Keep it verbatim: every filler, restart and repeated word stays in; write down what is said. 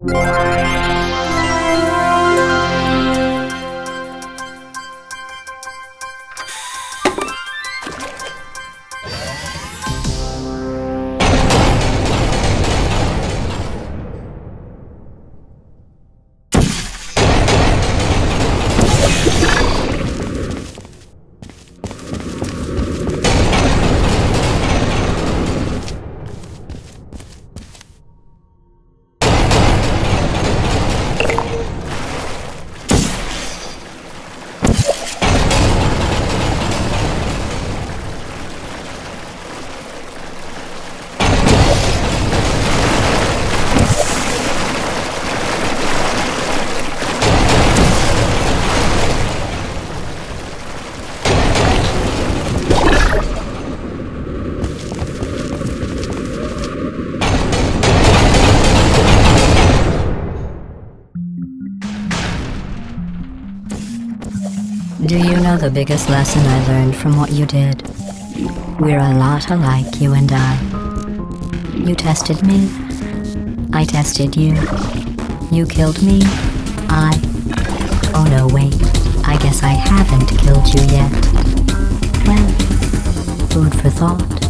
Do you know the biggest lesson I learned from what you did? We're a lot alike, you and I. You tested me. I tested you. You killed me. I... Oh no, wait. I guess I haven't killed you yet. Well, food for thought.